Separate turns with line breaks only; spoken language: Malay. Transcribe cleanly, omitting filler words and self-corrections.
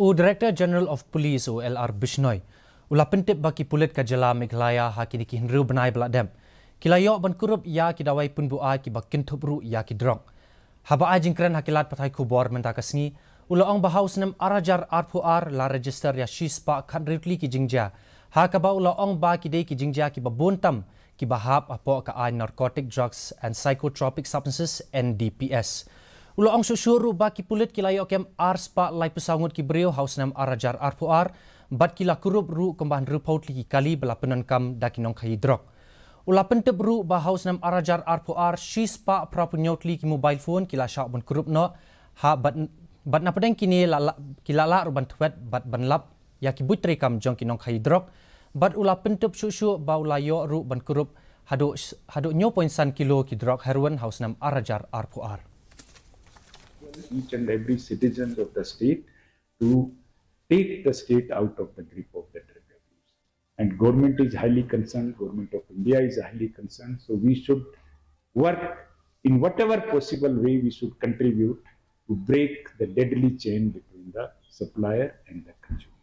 O Director General of Police o LR Bishnoi ula pentip baki pulit ka jala Meghalaya ha kini ki hinru benai beladem kilayo ban kurup ya ki dawai pun bua ki bakin thubru ya ki Drok haba ajing Kren hakilat pathai kubor menta kasni ula ong bahaus nem arajar arpuar la register ya shispa khandritli ki jingja ha ka ba ula ong ba ki dei ki jingja ki babuntam ki bahap apo ka ai narcotic drugs and psychotropic substances NDPS Ula ang susyuru ba ki pulit kilayo kem arspa lai pesangut ki brio haus nam arajar arpuar bat kila kurup ru kembahan rupaut li kali belapenan kam dakinong kai Drok. Ula pentep ru ba haus nam arajar arpuar shispa prapunyot li ki mobile phone kila syak bun kurup no ha bat na pedeng kini kila la ruban twet bat banlap ya ki butre kam jong kinong kai Drok bat ula pentep susyu ba ula yo ru ban kurup hadu 0.1 kilo ki Drok heroin haus nam arajar arpuar.
Each and every citizen of the state to take the state out of the grip of the drug abuse. And government is highly concerned, government of India is highly concerned, so we should work in whatever possible way we should contribute to break the deadly chain between the supplier and the consumer.